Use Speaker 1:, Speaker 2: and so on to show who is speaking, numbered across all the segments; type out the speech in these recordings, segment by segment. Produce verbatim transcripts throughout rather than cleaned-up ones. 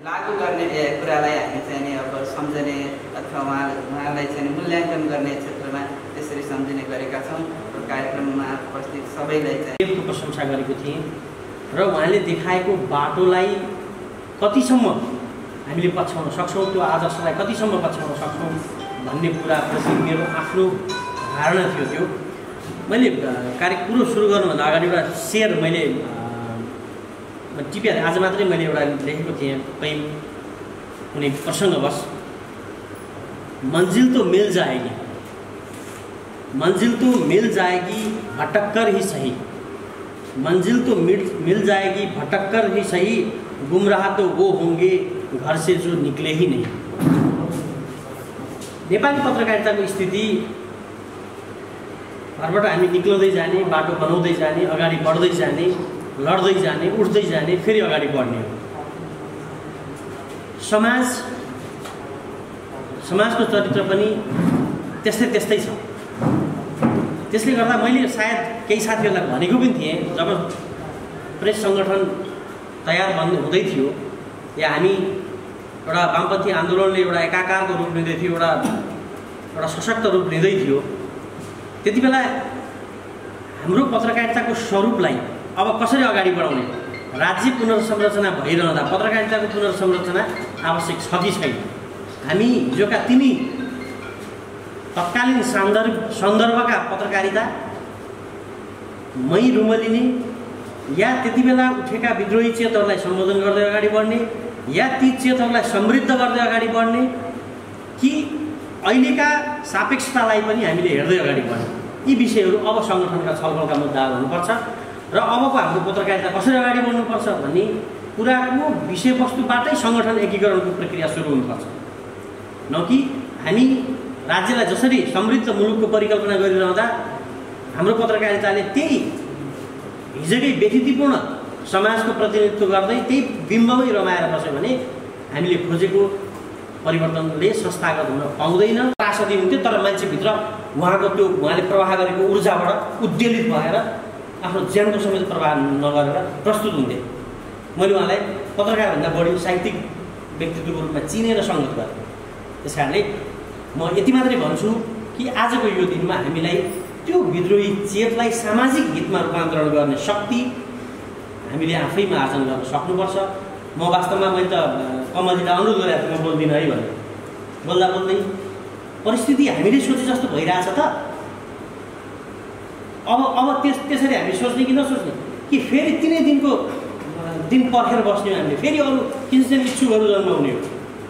Speaker 1: लागू गर्ने कुरालाई हामी चाहिँ नि अब सम्झने अथवा उहाँ उहाँलाई चाहिँ मूल्याङ्कन गर्ने क्षेत्रमा त्यसरी सम्झिने गरेका छौँ। कार्यक्रममा उपस्थित सबैलाई चाहिँ
Speaker 2: प्रशंसा गरेको थिएँ र उहाँले देखाएको बाटोलाई कतिसम्म हामीले पछ्याउन सक्छौँ, त्यो आदर्शलाई कतिसम्म पछ्याउन सक्छौँ भन्ने कुराप्रति मेरो आफ्नो धारणा थियो। त्यो मैले कार्य कुरो सुरु गर्नुभन्दा अगाडि एउटा सेयर मैले टिपे आज मात्रै मैले एउटा लेखेको थिएँ कहीँ कुनै प्रसङ्गवश, मंजिल तो मिल जाएगी, मंजिल तो मिल जाएगी भटक कर ही सही, मंजिल तो मिल मिल जाएगी भटक कर ही सही, गुमराह तो वो होंगे घर से जो निकले ही नहीं। नेपाली पत्रकारिताको स्थिति घरबाट हामी निक्लदै जाने, बाटो बनाउँदै जाने, अगाडि बढ्दै जाने, लड्दै जाने, उठ्दै जाने, फेरि अगाडि बढ्ने हो। समाज समाजको चरित्र पनि त्यस्तै त्यस्तै छ। त्यसले गर्दा मैले सायद केही साथीहरूलाई भनेको पनि थिएँ, जब प्रेस सङ्गठन तयार बन्द हुँदै थियो या हामी एउटा वामपन्थी आन्दोलनले एउटा एकाकारको रूप लिँदै थियो, एउटा एउटा सशक्त रूप लिँदै थियो, त्यति बेला हाम्रो पत्रकारिताको स्वरूपलाई अब कसरी अगाडि बढाउने, राज्य पुनर्संरचना भइरहँदा पत्रकारिताको पुनर्संरचना आवश्यक छ कि छैन, हामी हिजोका तिनी तत्कालीन सन्दर्भ सन्दर्भका पत्रकारिता मै रुमलिने या त्यति बेला उठेका विद्रोही चेतहरूलाई सम्बोधन गर्दै अगाडि बढ्ने या ती चेतहरूलाई समृद्ध गर्दै अगाडि बढ्ने कि अहिलेका सापेक्षतालाई पनि हामीले हेर्दै अगाडि बढ्ने, यी विषयहरू अब सङ्गठनका छलफलका मुद्दाहरू हुनुपर्छ र अबको हाम्रो पत्रकारिता कसरी अगाडि बढ्नुपर्छ भन्ने कुराको विषयवस्तुबाटै सङ्गठन एकीकरणको प्रक्रिया सुरु हुनुपर्छ। न कि हामी राज्यलाई जसरी समृद्ध मुलुकको परिकल्पना गरिरहँदा हाम्रो पत्रकारिताले त्यही हिजोकै व्यथितिपूर्ण समाजको प्रतिनिधित्व गर्दै त्यही बिम्बमै रमाएर बस्यो भने हामीले खोजेको परिवर्तनले संस्थागत हुन पाउँदैन। त्रासदी हुन्थ्यो तर मान्छेभित्र उहाँको त्यो उहाँले प्रवाह गरेको ऊर्जाबाट उद्वेलित भएर आफ्नो ज्यानको समेत प्रवाह नगरेर प्रस्तुत हुन्थे। मैले उहाँलाई पत्रकारभन्दा बढी साहित्यिक व्यक्तित्वको रूपमा चिनेर सङ्गत गरेँ। त्यस कारणले म यति मात्रै भन्छु कि आजको यो दिनमा हामीलाई त्यो विद्रोही चेतलाई सामाजिक हितमा रूपान्तरण गर्ने शक्ति हामीले आफैमा आर्जन गर्न सक्नुपर्छ। म वास्तवमा मैले त कमलजीलाई अनुरोध गरेको थिएँ म बोल्दिनँ है भने, बोल्दा बोल्दै परिस्थिति हामीले सोचे जस्तो भइरहेछ त अब अब त्यस त्यसरी हामी सोच्ने कि नसोच्ने कि फेरि तिनै दिनको दिन पर्खेर बस्ने हो, हामीले फेरि अरू किनसिन इच्छुकहरू जन्माउने हो,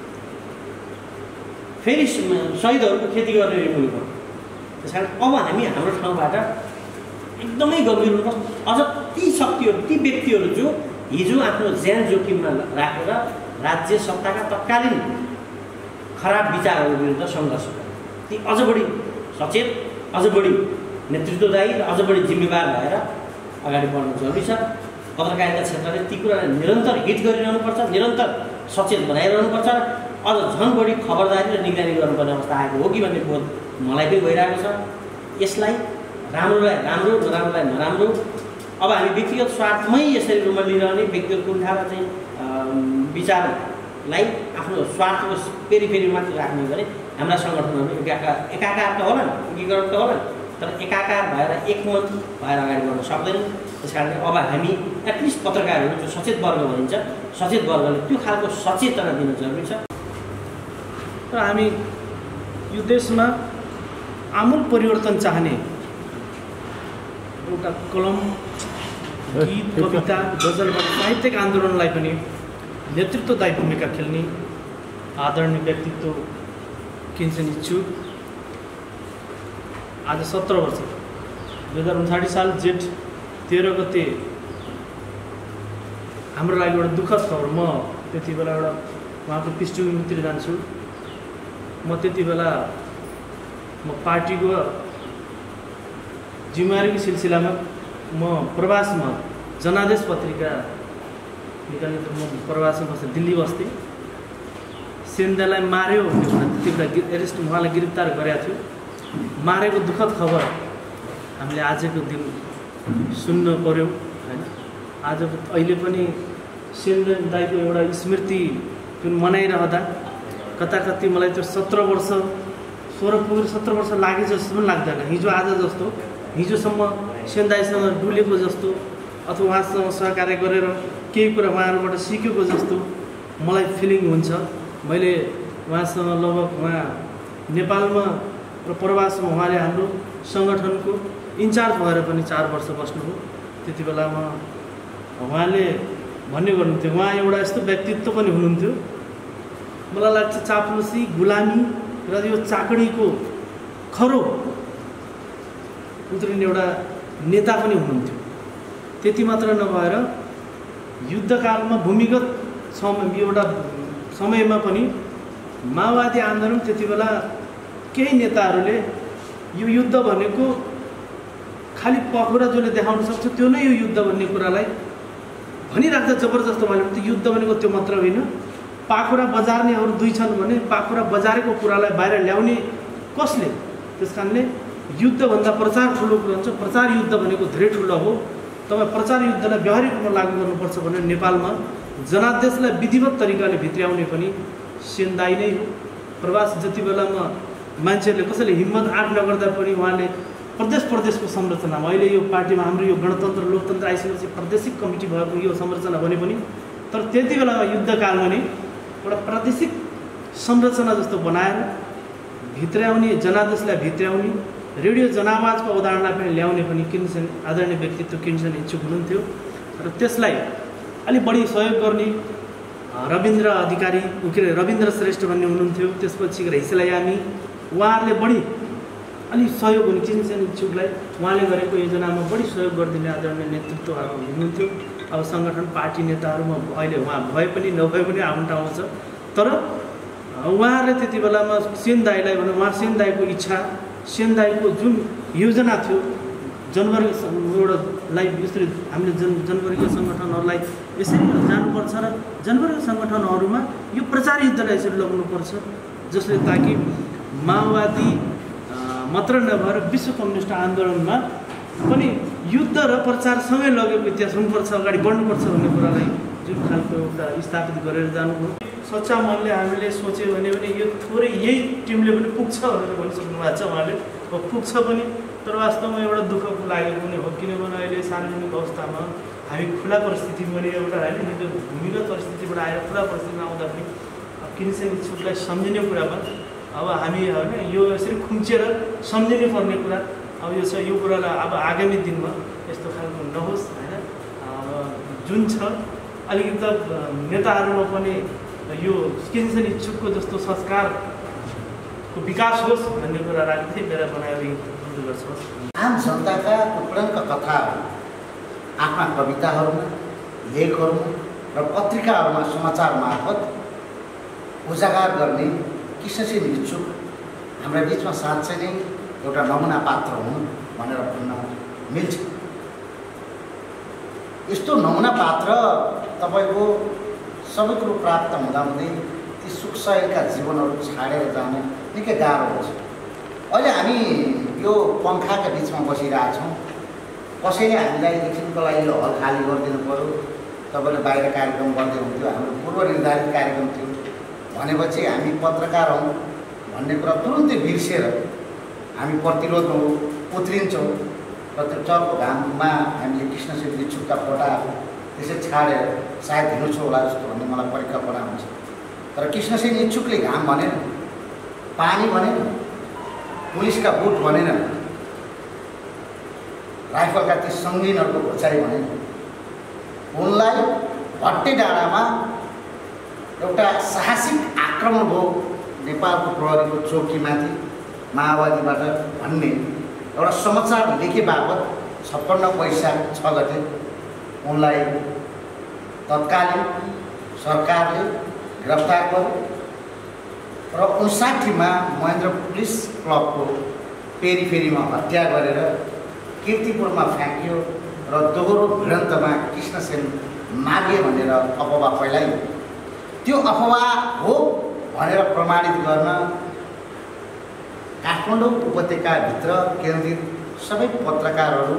Speaker 2: फेरि शहीदहरूको खेती गर्ने मुलुक हो। त्यस कारण अब हामी हाम्रो ठाउँबाट एकदमै गम्भीर हुनुपर्छ। अझ ती शक्तिहरू ती व्यक्तिहरू जो हिजो आफ्नो ज्यान जोखिममा राखेर राज्य सत्ताका तत्कालीन खराब विचारहरू विरुद्ध सङ्घर्ष गरे, ती अझ बढी सचेत, अझ बढी नेतृत्वदायी र अझ बढी जिम्मेवार भएर अगाडि बढ्नु जरुरी छ। पत्रकारिता क्षेत्रले ती कुरालाई निरन्तर हिट गरिरहनुपर्छ, निरन्तर सचेत बनाइरहनुपर्छ, अझ झन् बढी खबरदारी र निगरानी गर्नुपर्ने अवस्था आएको हो कि भन्ने बोध मलाई पनि भइरहेको छ। यसलाई राम्रोलाई राम्रो, नराम्रोलाई नराम्रो, अब हामी व्यक्तिगत स्वार्थमै यसरी रूपमा लिइरहने, व्यक्तिगत कुण्ठा र चाहिँ विचारलाई आफ्नो स्वार्थको फेरि फेरि मात्र राख्ने भने हाम्रा सङ्गठनहरू एकाकार एकाकार त होलान्, एकीकरण त होलान्, तर एकाकार भएर एकमत भएर अगाडि बढ्न सक्दैनन्। त्यस कारणले अब हामी एटलिस्ट पत्रकारहरू जो सचेत वर्ग भनिन्छ, सचेत वर्गले त्यो खालको सचेतना दिन जरुरी छ।
Speaker 3: र हामी यो देशमा आमूल परिवर्तन चाहने एउटा कलम, गीत, कविता, गजलबाट साहित्यिक आन्दोलनलाई पनि नेतृत्वदायी भूमिका खेल्ने आदरणीय व्यक्तित्व किन्छन् इच्छुक आज सत्र वर्ष दुई हजार उन्साठी साल जेठ तेह्र गते हाम्रो लागि एउटा दुःखद खबर। म त्यति बेला एउटा उहाँको पृष्ठभूमितिर जान्छु। म त्यति बेला म पार्टीको जिम्मेवारीको सिलसिलामा म प्रवासमा जनादेश पत्रिका निकाल्ने त म प्रवासमा बस्थेँ, दिल्ली बस्थेँ। सेन्दालाई मार्यो भन्ने कुरा त्यति बेला एरेस्ट उहाँलाई गिरफ्तार गरेको थियो। मारेको दुःखद खबर हामीले आजको दिन सुन्न पर्यो होइन। आज अहिले पनि सेन दाईको एउटा स्मृति जुन मनाइरहँदा कता कति मलाई त्यो सत्र वर्ष सोह्र पुगेर सत्र वर्ष लागे जस्तो पनि लाग्दैन। हिजो आज जस्तो हिजोसम्म सेन्दाईसँग डुलेको जस्तो अथवा उहाँसँग सहकार्य गरेर केही कुरा उहाँहरूबाट सिकेको जस्तो मलाई फिलिङ हुन्छ। मैले उहाँसँग लगभग उहाँ नेपालमा र प्रवासमा उहाँले हाम्रो सङ्गठनको इन्चार्ज भएर पनि चार वर्ष बस्नुभयो। त्यति बेलामा उहाँले भन्ने गर्नुहुन्थ्यो, उहाँ एउटा यस्तो व्यक्तित्व पनि हुनुहुन्थ्यो, मलाई लाग्छ चाप्लुसी गुलामी र यो चाकडीको खरो उत्रिने एउटा नेता पनि हुनुहुन्थ्यो। त्यति मात्र नभएर युद्धकालमा भूमिगत समय एउटा समयमा पनि माओवादी आन्दोलन त्यति बेला केही नेताहरूले यो युद्ध भनेको खालि पखुरा जसले देखाउन सक्छ त्यो नै यो युद्ध भन्ने कुरालाई भनिराख्दा जबरजस्त भयो। त्यो युद्ध भनेको त्यो मात्र होइन, पाखुरा बजार्नेहरू दुई छन् भने पाखुरा बजारेको कुरालाई बाहिर ल्याउने कसले? त्यस कारणले युद्धभन्दा प्रचार ठुलो कुरो हुन्छ। प्रचार युद्ध भनेको धेरै ठुलो हो। तपाईँ प्रचार युद्धलाई व्यवहारिक रूपमा लागू गर्नुपर्छ भने नेपालमा जनादेशलाई विधिवत तरिकाले भित्र्याउने पनि सेनदाई नै हो। प्रवास जति बेलामा मान्छेहरूले कसैले हिम्मत आँट नगर्दा पनि उहाँले प्रदेश प्रदेशको संरचनामा अहिले यो पार्टीमा हाम्रो यो गणतन्त्र लोकतन्त्र आइसकेपछि प्रादेशिक कमिटी भएको यो संरचना भने पनि तर त्यति बेलामा युद्धकालमा नै एउटा प्रादेशिक संरचना जस्तो बनाएर भित्र्याउने जनादेशलाई भित्र्याउने रेडियो जनावाजको अवधारणा पनि ल्याउने पनि किन्सन आदरणीय व्यक्तित्व किन्सन इच्छुक हुनुहुन्थ्यो र त्यसलाई अलिक बढी सहयोग गर्ने रविन्द्र अधिकारी के अरे रविन्द्र श्रेष्ठ भन्ने हुनुहुन्थ्यो। त्यसपछि हिसलायामी उहाँहरूले बढी अलि सहयोग हुने किन्सन इच्छुकलाई उहाँले गरेको योजनामा बढी सहयोग गरिदिने आदरणीय नेतृत्व हुनुहुन्थ्यो। अब सङ्गठन पार्टी नेताहरूमा अहिले उहाँ भए पनि नभए पनि आउन्ट आउँछ, तर उहाँहरूले त्यति बेलामा सेनदाईलाई भने उहाँ सेनदाईको इच्छा सेनदाईको जुन योजना थियो जनवर्ग एउटालाई यसरी हामीले जन जनवर्गीय सङ्गठनहरूलाई यसरी जानुपर्छ र जनवर्गीय सङ्गठनहरूमा यो प्रचार युद्धलाई यसरी लग्नुपर्छ जसले ताकि माओवादी मात्र नभएर विश्व कम्युनिस्ट आन्दोलनमा पनि युद्ध र प्रचारसँगै लगेको इतिहास हुनुपर्छ, अगाडि बढ्नुपर्छ भन्ने कुरालाई जुन खालको एउटा स्थापित गरेर जानुभयो। सच्चा मनले हामीले सोच्यो भने पनि यो थोरै यही टिमले पनि पुग्छ भनेर भनिसक्नु भएको छ उहाँले, अब पुग्छ पनि। तर वास्तवमा एउटा दुःखको लागेको पनि हो, किनभने अहिले सार्वजनिक अवस्थामा हामी खुला परिस्थितिमा पनि एउटा होइन यो भूमिगत परिस्थितिबाट आएर खुला परिस्थितिमा आउँदा पनि किन्सन इच्छुकलाई सम्झिने कुरामा अब हामी होइन यो यसरी खुम्चेर सम्झिनु पर्ने कुरा अब यो छ। यो कुरालाई अब आगामी दिनमा यस्तो खालको नहोस् होइन, जुन छ अलिकति नेताहरूमा पनि यो किन्सन इच्छुकको जस्तो संस्कारको विकास होस् भन्ने कुरा राख्दै मेरा बनाएर बन्द गर्छोस्।
Speaker 4: आम जनताका टुक्राङ्क कथाहरू आफ्ना कविताहरूमा लेखहरूमा र पत्रिकाहरूमा समाचार मार्फत उजागर गर्ने किसिम इच्छुक हाम्रा बिचमा साँच्चै नै एउटा नमुना पात्र हुन् भनेर भन्न मिल्छ। यस्तो नमुना पात्र तपाईँको सबै कुरो प्राप्त हुँदाहुँदै ती सुख सहयोगका जीवनहरू छाडेर जान निकै गाह्रो हुन्छ। अहिले हामी यो पङ्खाका बिचमा बसिरहेछौँ, कसैले हामीलाई एकछिनको लागि यो हल खाली गरिदिनु पऱ्यो, तपाईँले बाहिर कार्यक्रम गर्दै हुन्थ्यो, हाम्रो पूर्व निर्धारित कार्यक्रम थियो भनेपछि हामी पत्रकार हौँ भन्ने कुरा तुरुन्तै बिर्सेर हामी प्रतिरोधमा उत्रिन्छौँ र त्यो चर्को घाममा हामीले कृष्णसिंह इच्छुकका फोटाहरू त्यसै छाडेर सायद हिँड्नु छ होला जस्तो भन्ने मलाई परिकल्पना हुन्छ। तर कृष्णसिंह इच्छुकले घाम भनेन, पानी भनेन, पुलिसका बुट भनेन, राइफलका ती सङ्गीनहरूको घोचाइ भनेन। उनलाई भट्टे डाँडामा एउटा साहसिक आक्रमण भयो नेपालको प्रहरीको चौकीमाथि माओवादीबाट भन्ने एउटा समाचार लेखे बापत छप्पन्न पैसा छ गते उनलाई तत्कालीन सरकारले गिरफ्तार गर्यो र उन्साठीमा महेन्द्र पुलिस क्लबको पेरिफेरीमा हत्या गरेर कीर्तिपुरमा फ्याँकियो र दोहोरो भिडन्तमा कृष्णसेन मागे भनेर अफवाह फैलाइयो। त्यो अफवाह हो भनेर प्रमाणित गर्न काठमाडौँ उपत्यकाभित्र केन्द्रित सबै पत्रकारहरू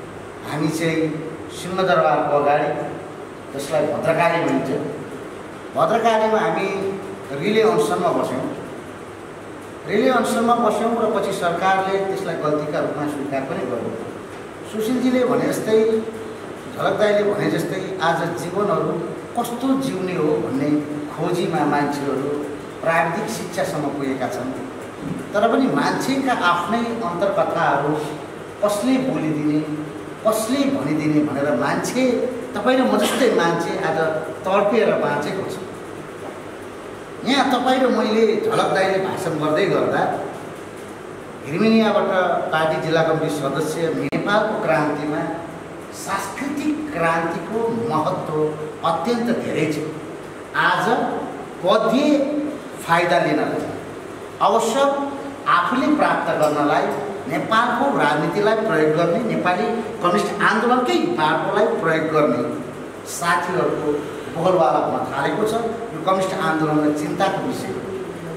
Speaker 4: हामी चाहिँ सिंहदरबारको अगाडि जसलाई भद्रकाली भनिन्छ भद्रकालीमा हामी रिले अनसनमा बस्यौँ रिले अनसनमा बस्यौँ र पछि सरकारले त्यसलाई गल्तीका रूपमा स्वीकार पनि गर्यो। सुशीलजीले भने जस्तै झलकदाईले भने जस्तै आज जीवनहरू कस्तो जिउने हो भन्ने खोजीमा मान्छेहरू प्राविधिक शिक्षासम्म पुगेका छन्। तर पनि मान्छेका आफ्नै अन्तर्कथाहरू कसले बोलिदिने कसले भनिदिने भनेर मान्छे तपाईँ र म जस्तै मान्छे आज तड्पिएर बाँचेको छ। यहाँ तपाईँ र मैले झलकदाईले भाषण गर्दै गर्दा हिर्मेनियाबाट पार्टी जिल्ला कमिटी सदस्य नेपालको क्रान्तिमा सांस्कृतिक क्रान्तिको महत्त्व अत्यन्त धेरै छ। आज कति फाइदा लिनलाई अवश्य आफूले प्राप्त गर्नलाई नेपालको राजनीतिलाई प्रयोग गर्ने नेपाली कम्युनिस्ट आन्दोलनकै बाटोलाई प्रयोग गर्ने साथीहरूको बोलवाला हुन थालेको छ। यो कम्युनिस्ट आन्दोलनमा चिन्ताको विषय हो।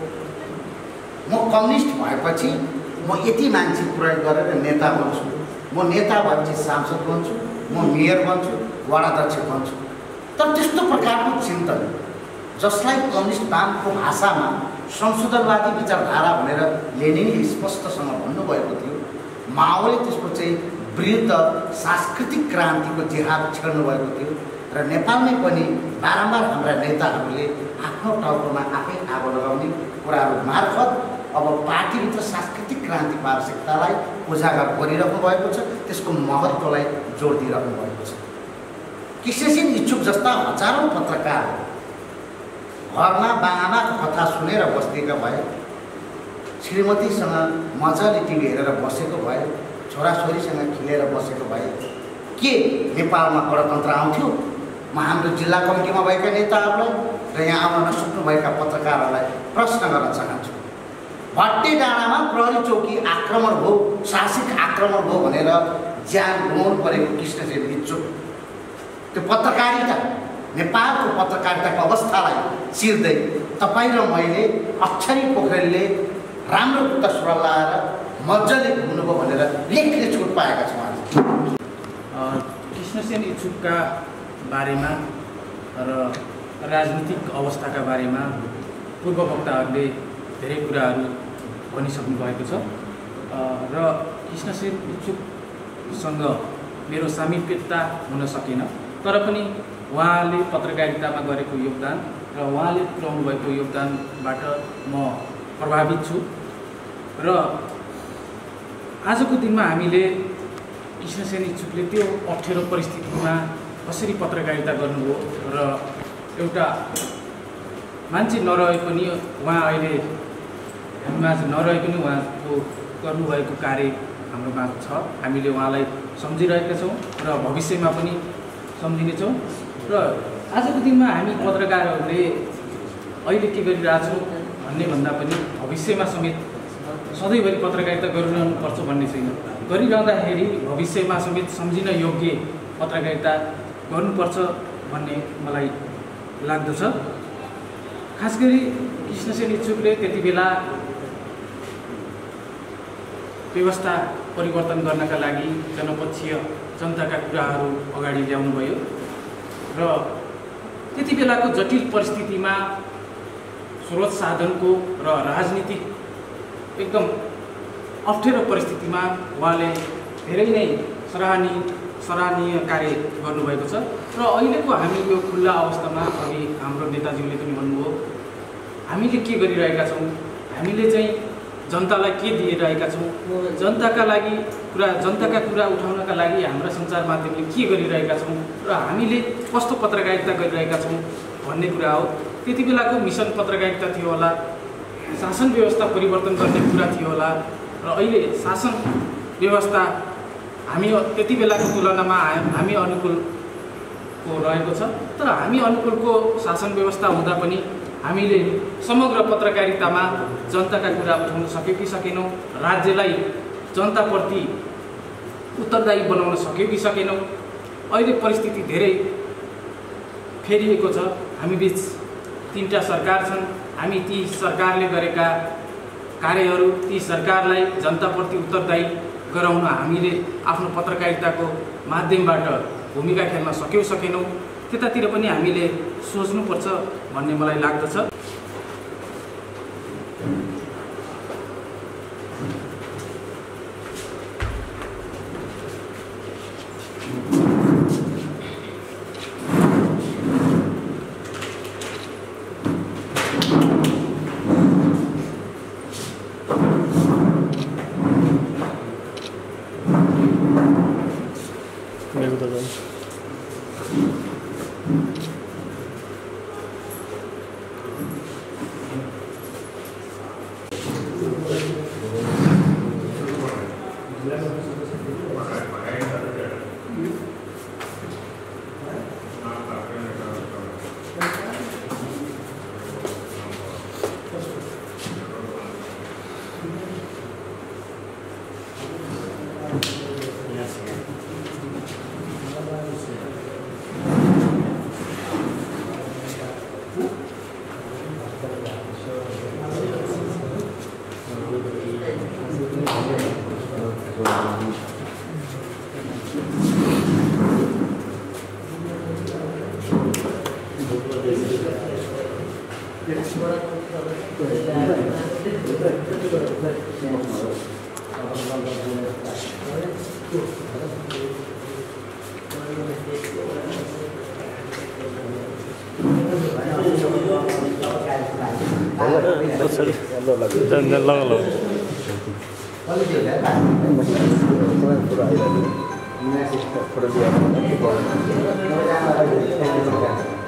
Speaker 4: म कम्युनिस्ट भएपछि म यति मान्छे प्रयोग गरेर नेता बन्छु, म नेता भएपछि सांसद बन्छु, म मेयर बन्छु, वडाध्यक्ष बन्छु। तर त्यस्तो प्रकारको चिन्तन जसलाई कम्युनिस्ट वामको भाषामा संशोधनवादी विचारधारा भनेर लेनिनले स्पष्टसँग भन्नुभएको थियो, माओले त्यसको चाहिँ विरुद्ध सांस्कृतिक क्रान्तिको जिहाद छेड्नु भएको थियो। र नेपालमै पनि बारम्बार हाम्रा नेताहरूले आफ्नो टाउकोमा आफै आगो लगाउने कुराहरू मार्फत अब पार्टीभित्र सांस्कृतिक क्रान्तिको आवश्यकतालाई उजागर गरिरहनु भएको छ, त्यसको महत्त्वलाई जोड दिइरहनु भएको छ। कृष्णसेन इच्छुक जस्ता हजारौँ पत्रकार घरमा बाआमाको कथा सुनेर बस्दिएका भए, श्रीमतीसँग मजाले टिभी हेरेर बसेको भए, छोराछोरीसँग खेलेर बसेको भए के नेपालमा गणतन्त्र आउँथ्यो? म हाम्रो जिल्ला कमिटीमा भएका नेताहरूलाई र यहाँ आउन नसक्नुभएका पत्रकारहरूलाई प्रश्न गर्न चाहन्छु। भट्टे डाँडामा प्रहरी चौकी आक्रमण हो, साहसिक आक्रमण हो भनेर ज्यान गुमाउनु परेको कृष्णसेन इच्छुक त्यो पत्रकारिता नेपालको पत्रकारिताको अवस्थालाई चिर्दै तपाईँ र मैले अक्षरी पोखरेलले राम्रो कुरा सुरलाएर मजाले घुम्नुभयो भनेर लेख्ने छुट पाएका छौँ। आज
Speaker 3: कृष्णसेन इच्छुकका बारेमा र राजनीतिक अवस्थाका बारेमा पूर्व वक्ताहरूले धेरै कुराहरू भनिसक्नु भएको छ र कृष्णसेन इच्छुकसँग मेरो सामिप्यता हुन सकेन, तर पनि उहाँले पत्रकारितामा गरेको योगदान र उहाँले पुर्याउनु भएको योगदानबाट म प्रभावित छु। र आजको दिनमा हामीले कृष्णसेन इच्छुकले त्यो अप्ठ्यारो परिस्थितिमा कसरी पत्रकारिता गर्नुभयो र एउटा मान्छे नरहे पनि उहाँ अहिले हामीमा नरहे पनि उहाँको गर्नुभएको कार्य हाम्रोमा छ। हामीले उहाँलाई सम्झिरहेका छौँ र भविष्यमा पनि सम्झिनेछौँ। र आजको दिनमा हामी पत्रकारहरूले अहिले के गरिरहेको छौँ भन्ने भन्दा पनि भविष्यमा समेत सधैँभरि पत्रकारिता गरिरहनुपर्छ भन्ने छैन। गरिरहँदाखेरि भविष्यमा समेत सम्झिन योग्य पत्रकारिता गर्नुपर्छ भन्ने मलाई लाग्दछ। खास गरी कृष्णसेन इच्छुकले त्यति बेला व्यवस्था परिवर्तन गर्नका लागि जनपक्षीय जनताका कुराहरू अगाडि ल्याउनुभयो र त्यति बेलाको जटिल परिस्थितिमा स्रोत साधनको र राजनीतिक एकदम अप्ठ्यारो परिस्थितिमा उहाँले धेरै नै सराहनीय सराहनीय कार्य गर्नुभएको छ। र अहिलेको हामी यो खुल्ला अवस्थामा अघि हाम्रो नेताजीले पनि भन्नुभयो, हामीले के गरिरहेका छौँ, हामीले चाहिँ जनतालाई के दिइरहेका छौँ, जनताका लागि कुरा जनताका कुरा उठाउनका लागि हाम्रा सञ्चार माध्यमले के गरिरहेका छौँ र हामीले कस्तो पत्रकारिता गरिरहेका छौँ भन्ने कुरा हो। त्यति बेलाको मिसन पत्रकारिता थियो होला, शासन व्यवस्था परिवर्तन गर्ने कुरा थियो होला र अहिले शासन व्यवस्था हामी त्यति बेलाको तुलनामा हामी अनुकूलको रहेको छ। तर हामी अनुकूलको शासन व्यवस्था हुँदा पनि हामीले समग्र पत्रकारितामा जनताका कुरा उठाउन सक्यौँ कि सकेनौँ, राज्यलाई जनताप्रति उत्तरदायी बनाउन सक्यौँ कि सकेनौँ। अहिले परिस्थिति धेरै फेरिएको छ। हामी बिच तीनटा सरकार छन्। हामी ती सरकारले गरेका कार्यहरू, ती सरकारलाई जनताप्रति उत्तरदायी गराउन हामीले आफ्नो पत्रकारिताको माध्यमबाट भूमिका खेल्न सक्यौँ सकेनौँ।
Speaker 5: त्यतातिर पनि हामीले सोच्नुपर्छ भन्ने मलाई लाग्दछ।
Speaker 4: Gracias.